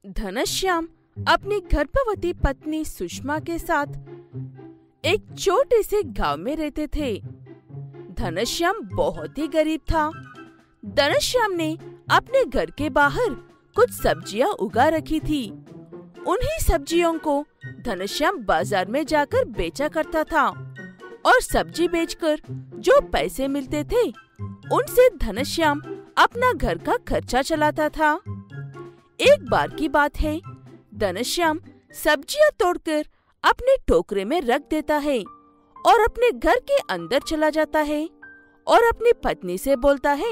घनश्याम अपनी गर्भवती पत्नी सुषमा के साथ एक छोटे से गांव में रहते थे। घनश्याम बहुत ही गरीब था। घनश्याम ने अपने घर के बाहर कुछ सब्जियां उगा रखी थी। उन्हीं सब्जियों को घनश्याम बाजार में जाकर बेचा करता था और सब्जी बेचकर जो पैसे मिलते थे उनसे घनश्याम अपना घर का खर्चा चलाता था। एक बार की बात है, घनश्याम सब्जियां तोड़कर अपने टोकरे में रख देता है और अपने घर के अंदर चला जाता है और अपनी पत्नी से बोलता है,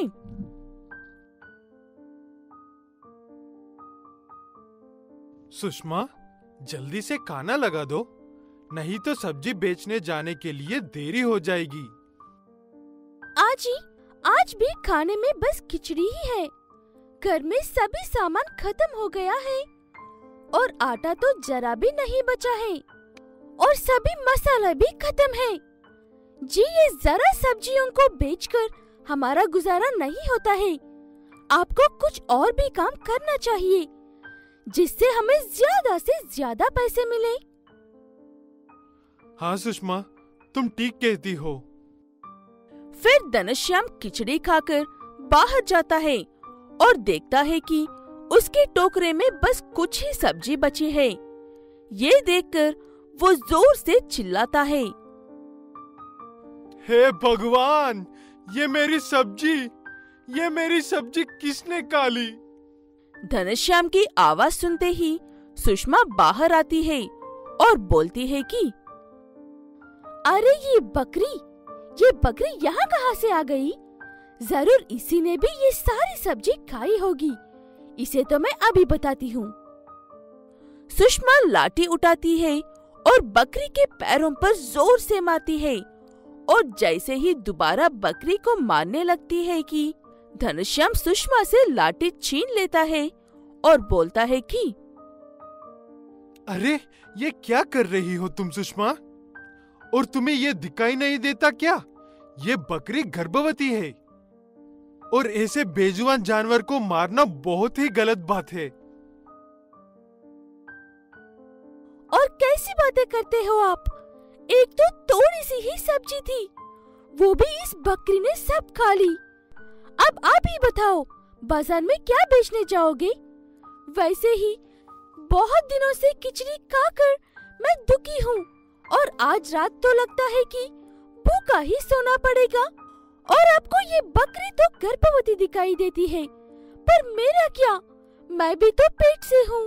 सुषमा, जल्दी से खाना लगा दो, नहीं तो सब्जी बेचने जाने के लिए देरी हो जाएगी। आज भी खाने में बस खिचड़ी ही है। घर में सभी सामान खत्म हो गया है और आटा तो जरा भी नहीं बचा है और सभी मसाला भी खत्म है। जी, ये जरा सब्जियों को बेचकर हमारा गुजारा नहीं होता है। आपको कुछ और भी काम करना चाहिए जिससे हमें ज्यादा से ज्यादा पैसे मिले। हाँ सुषमा, तुम ठीक कहती हो। फिर घनश्याम खिचड़ी खाकर बाहर जाता है और देखता है कि उसके टोकरे में बस कुछ ही सब्जी बची है। ये देखकर वो जोर से चिल्लाता है, हे भगवान, ये मेरी सब्जी किसने खा ली? घनश्याम की आवाज सुनते ही सुषमा बाहर आती है और बोलती है कि अरे ये बकरी यहाँ कहाँ से आ गई? जरूर इसी ने भी ये सारी सब्जी खाई होगी। इसे तो मैं अभी बताती हूँ। सुषमा लाठी उठाती है और बकरी के पैरों पर जोर से मारती है और जैसे ही दोबारा बकरी को मारने लगती है कि घनश्याम सुषमा से लाठी छीन लेता है और बोलता है कि अरे, ये क्या कर रही हो तुम सुषमा? और तुम्हें ये दिखाई नहीं देता क्या? ये बकरी गर्भवती है और ऐसे बेजुबान जानवर को मारना बहुत ही गलत बात है। और कैसी बातें करते हो आप? एक तो थोड़ी सी ही सब्जी थी, वो भी इस बकरी ने सब खा ली। अब आप ही बताओ, बाजार में क्या बेचने जाओगे? वैसे ही बहुत दिनों से खिचड़ी खाकर मैं दुखी हूँ और आज रात तो लगता है कि भूखा ही सोना पड़ेगा। और आपको ये बकरी तो गर्भवती दिखाई देती है, पर मेरा क्या? मैं भी तो पेट से हूँ।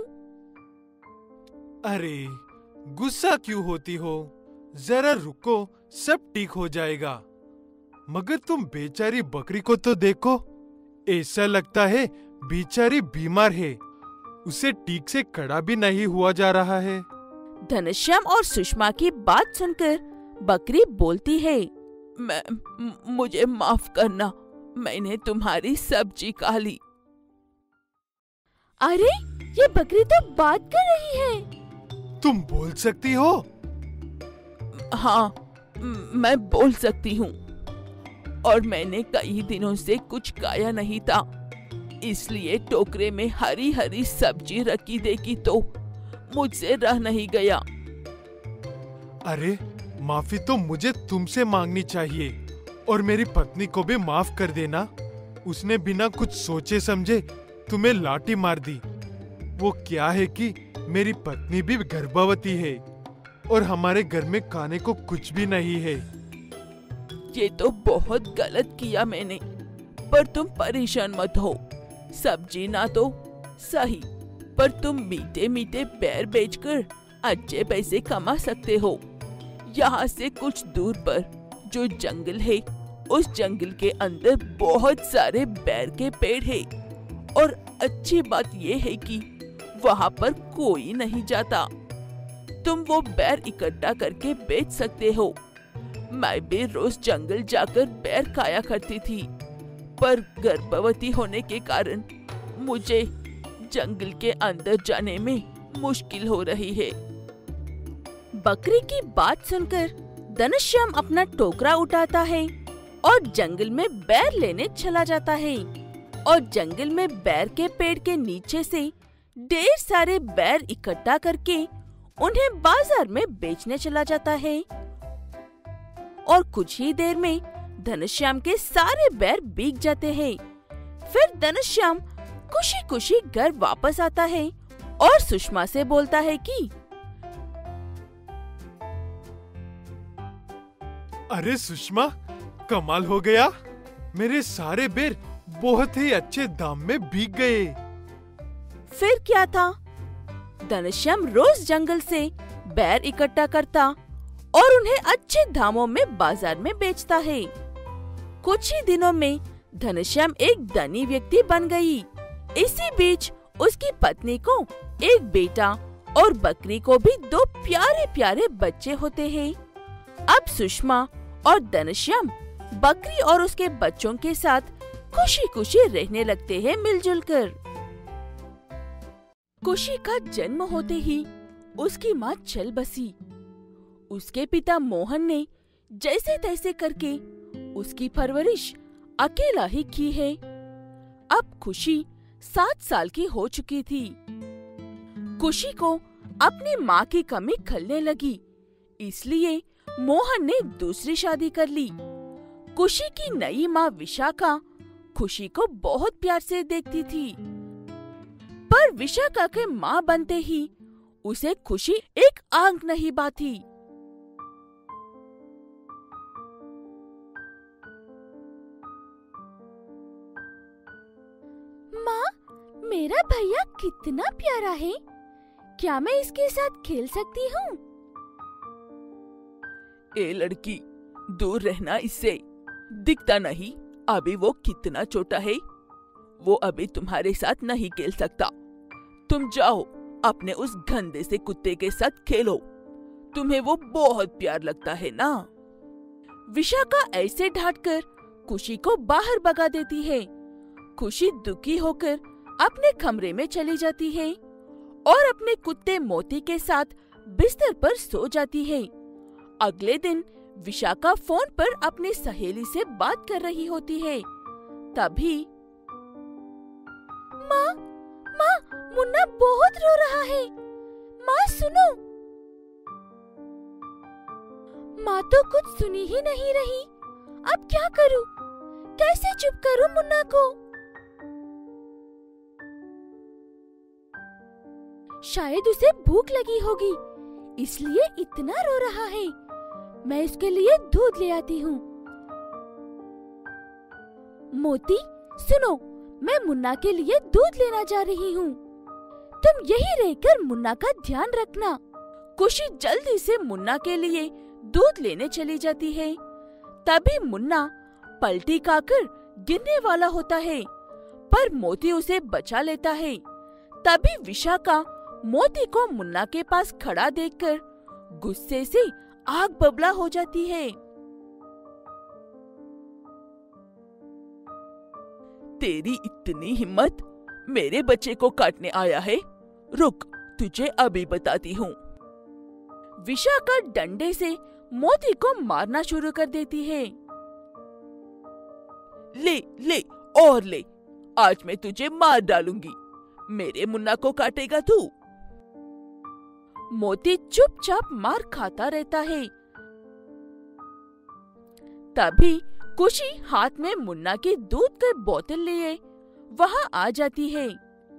अरे, गुस्सा क्यों होती हो? जरा रुको, सब ठीक हो जाएगा। मगर तुम बेचारी बकरी को तो देखो, ऐसा लगता है बेचारी बीमार है। उसे ठीक से खड़ा भी नहीं हुआ जा रहा है। घनश्याम और सुषमा की बात सुनकर बकरी बोलती है, मुझे माफ करना, मैंने तुम्हारी सब्जी खा ली। अरे, ये बकरी तो बात कर रही है। तुम बोल सकती हो? हाँ, मैं बोल सकती हूँ और मैंने कई दिनों से कुछ खाया नहीं था, इसलिए टोकरे में हरी हरी सब्जी रखी देखी तो मुझसे रह नहीं गया। अरे, माफी तो मुझे तुमसे मांगनी चाहिए और मेरी पत्नी को भी माफ कर देना। उसने बिना कुछ सोचे समझे तुम्हें लाठी मार दी। वो क्या है कि मेरी पत्नी भी गर्भवती है और हमारे घर में खाने को कुछ भी नहीं है। ये तो बहुत गलत किया मैंने, पर तुम परेशान मत हो। सब्जी ना तो सही, पर तुम मीठे मीठे बैर बेचकर अच्छे पैसे कमा सकते हो। यहाँ से कुछ दूर पर जो जंगल है, उस जंगल के अंदर बहुत सारे बैर के पेड़ है और अच्छी बात ये है कि वहाँ पर कोई नहीं जाता। तुम वो बैर इकट्ठा करके बेच सकते हो। मैं भी रोज जंगल जाकर बैर खाया करती थी, पर गर्भवती होने के कारण मुझे जंगल के अंदर जाने में मुश्किल हो रही है। बकरी की बात सुनकर घनश्याम अपना टोकरा उठाता है और जंगल में बैर लेने चला जाता है और जंगल में बैर के पेड़ के नीचे से ढेर सारे बैर इकट्ठा करके उन्हें बाजार में बेचने चला जाता है और कुछ ही देर में घनश्याम के सारे बैर बिक जाते हैं। फिर घनश्याम खुशी खुशी घर वापस आता है और सुषमा से बोलता है कि अरे सुषमा, कमाल हो गया, मेरे सारे बेर बहुत ही अच्छे दाम में बिक गए। फिर क्या था, घनश्याम रोज जंगल से बैर इकट्ठा करता और उन्हें अच्छे दामों में बाजार में बेचता है। कुछ ही दिनों में घनश्याम एक धनी व्यक्ति बन गई। इसी बीच उसकी पत्नी को एक बेटा और बकरी को भी 2 प्यारे प्यारे बच्चे होते हैं। अब सुषमा और घनश्याम बकरी और उसके बच्चों के साथ खुशी खुशी रहने लगते हैं मिलजुल कर। खुशी का जन्म होते ही उसकी माँ चल बसी। उसके पिता मोहन ने जैसे तैसे करके उसकी परवरिश अकेला ही की है। अब खुशी 7 साल की हो चुकी थी। खुशी को अपनी माँ की कमी खलने लगी, इसलिए मोहन ने दूसरी शादी कर ली। खुशी की नई माँ विशाखा खुशी को बहुत प्यार से देखती थी, पर विशाखा के माँ बनते ही उसे खुशी एक आंख नहीं बाथी। माँ, मेरा भैया कितना प्यारा है, क्या मैं इसके साथ खेल सकती हूँ? ए लड़की, दूर रहना इससे, दिखता नहीं अभी वो कितना छोटा है, वो अभी तुम्हारे साथ नहीं खेल सकता। तुम जाओ अपने उस गंदे से कुत्ते के साथ खेलो, तुम्हें वो बहुत प्यार लगता है ना। विशाखा ऐसे डांटकर खुशी को बाहर भगा देती है। खुशी दुखी होकर अपने कमरे में चली जाती है और अपने कुत्ते मोती के साथ बिस्तर पर सो जाती है। अगले दिन विशाखा फोन पर अपनी सहेली से बात कर रही होती है। तभी माँ, मुन्ना बहुत रो रहा है, माँ सुनो। माँ तो कुछ सुनी ही नहीं रही, अब क्या करूँ, कैसे चुप करूँ मुन्ना को? शायद उसे भूख लगी होगी, इसलिए इतना रो रहा है। मैं इसके लिए दूध ले आती हूँ। मोती सुनो, मैं मुन्ना के लिए दूध लेना जा रही हूँ, तुम यहीं रहकर मुन्ना का ध्यान रखना। खुशी जल्दी से मुन्ना के लिए दूध लेने चली जाती है। तभी मुन्ना पलटी खाकर गिरने वाला होता है, पर मोती उसे बचा लेता है। तभी विशाखा मोती को मुन्ना के पास खड़ा देखकर गुस्से से आग बबला हो जाती है। तेरी इतनी हिम्मत, मेरे बच्चे को काटने आया है? रुक, तुझे अभी बताती हूँ। विशाखा डंडे से मोती को मारना शुरू कर देती है। ले ले और ले, आज मैं तुझे मार डालूंगी, मेरे मुन्ना को काटेगा तू। मोती चुपचाप मार खाता रहता है। तभी खुशी हाथ में मुन्ना की दूध की बोतल लिए वहाँ आ जाती है।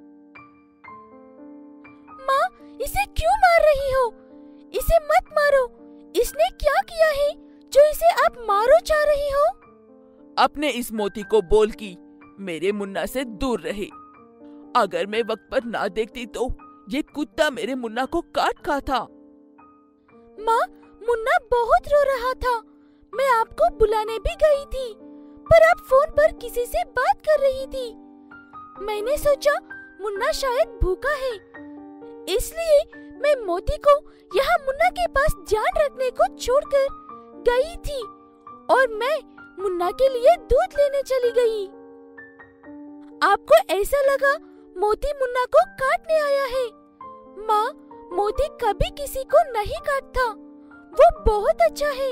माँ, इसे क्यों मार रही हो? इसे मत मारो, इसने क्या किया है जो इसे आप मारो चाह रही हो? अपने इस मोती को बोल कि मेरे मुन्ना से दूर रहे। अगर मैं वक्त पर ना देखती तो ये कुत्ता मेरे मुन्ना को काट खा था। माँ, मुन्ना बहुत रो रहा था, मैं आपको बुलाने भी गई थी, पर आप फोन पर किसी से बात कर रही थी। मैंने सोचा मुन्ना शायद भूखा है, इसलिए मैं मोती को यहाँ मुन्ना के पास ध्यान रखने को छोड़कर गई थी और मैं मुन्ना के लिए दूध लेने चली गई। आपको ऐसा लगा मोती मुन्ना को काटने आया है। माँ, मोती कभी किसी को नहीं काटता, वो बहुत अच्छा है।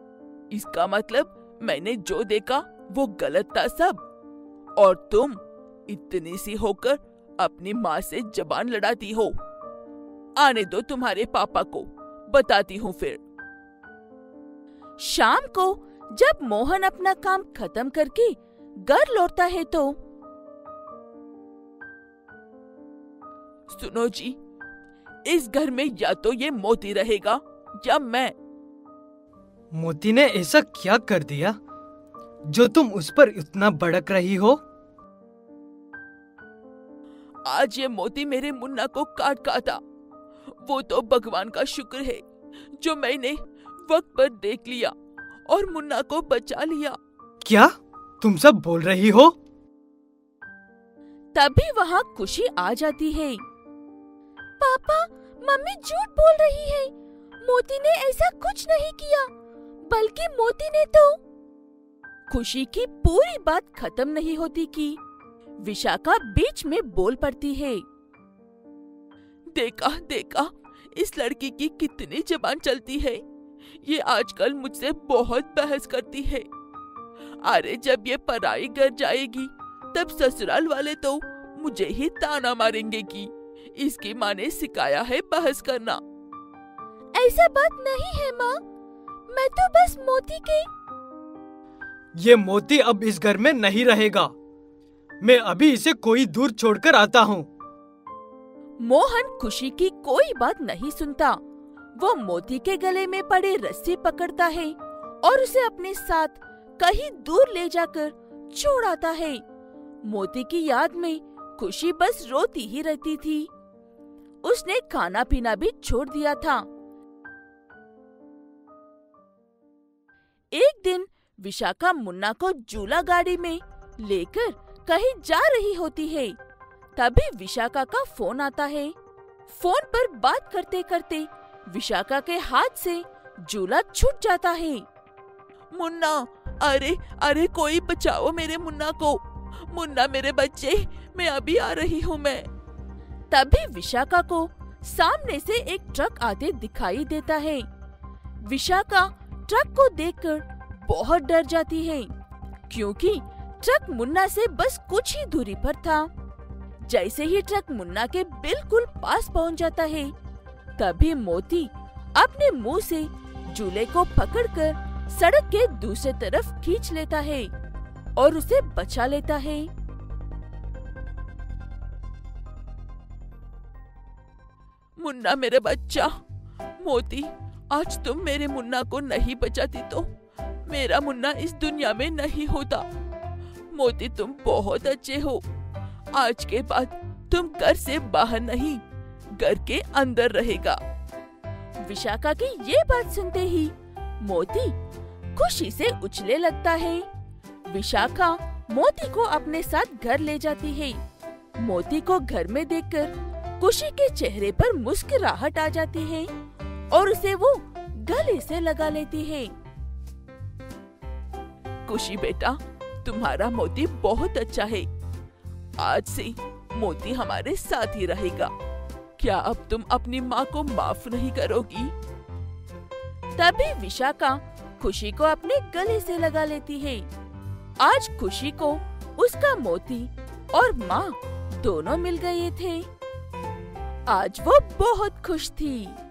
इसका मतलब मैंने जो देखा वो गलत था सब, और तुम इतनी सी होकर अपनी माँ से जबान लड़ाती हो। आने दो तुम्हारे पापा को, बताती हूँ फिर। शाम को जब मोहन अपना काम खत्म करके घर लौटता है तो सुनो जी, इस घर में या तो ये मोती रहेगा या मैं। मोती ने ऐसा क्या कर दिया जो तुम उस पर इतना भड़क रही हो? आज ये मोती मेरे मुन्ना को काट खाता। वो तो भगवान का शुक्र है जो मैंने वक्त पर देख लिया और मुन्ना को बचा लिया। क्या तुम सब बोल रही हो? तभी वहाँ खुशी आ जाती है। पापा, मम्मी झूठ बोल रही है। मोती ने ऐसा कुछ नहीं किया, बल्कि मोती ने तो। खुशी की पूरी बात खत्म नहीं होती कि विशाखा बीच में बोल पड़ती है। देखा देखा, इस लड़की की कितनी जबान चलती है। ये आजकल मुझसे बहुत बहस करती है। अरे जब ये पराई घर जाएगी तब ससुराल वाले तो मुझे ही ताना मारेंगे कि इसकी माँ ने सिखाया है बहस करना। ऐसा बात नहीं है माँ, मैं तो बस मोती के। ये मोती अब इस घर में नहीं रहेगा। मैं अभी इसे कोई दूर छोड़कर आता हूँ। मोहन खुशी की कोई बात नहीं सुनता। वो मोती के गले में पड़े रस्सी पकड़ता है और उसे अपने साथ कहीं दूर ले जाकर छोड़ आता है। मोती की याद में खुशी बस रोती ही रहती थी। उसने खाना पीना भी छोड़ दिया था। एक दिन विशाखा मुन्ना को झूला गाड़ी में लेकर कहीं जा रही होती है। तभी विशाखा का फोन आता है। फोन पर बात करते करते विशाखा के हाथ से झूला छूट जाता है। मुन्ना, अरे अरे कोई बचाओ मेरे मुन्ना को। मुन्ना मेरे बच्चे, मैं अभी आ रही हूँ मैं। तभी विशाखा को सामने से एक ट्रक आते दिखाई देता है। विशाखा ट्रक को देखकर बहुत डर जाती है, क्योंकि ट्रक मुन्ना से बस कुछ ही दूरी पर था। जैसे ही ट्रक मुन्ना के बिल्कुल पास पहुंच जाता है, तभी मोती अपने मुंह से झूले को पकड़कर सड़क के दूसरे तरफ खींच लेता है और उसे बचा लेता है। मुन्ना मेरे बच्चा। मोती, आज तुम मेरे मुन्ना को नहीं बचाती तो मेरा मुन्ना इस दुनिया में नहीं होता। मोती, तुम बहुत अच्छे हो। आज के बाद तुम घर से बाहर नहीं, घर के अंदर रहेगा। विशाखा की ये बात सुनते ही मोती खुशी से उछलने लगता है। विशाखा मोती को अपने साथ घर ले जाती है। मोती को घर में देखकर खुशी के चेहरे पर मुस्कुराहट आ जाती है और उसे वो गले से लगा लेती है। खुशी बेटा, तुम्हारा मोती बहुत अच्छा है। आज से मोती हमारे साथ ही रहेगा। क्या अब तुम अपनी माँ को माफ नहीं करोगी? तभी विशाखा खुशी को अपने गले से लगा लेती है। आज खुशी को उसका मोती और माँ दोनों मिल गए थे। आज वो बहुत खुश थी।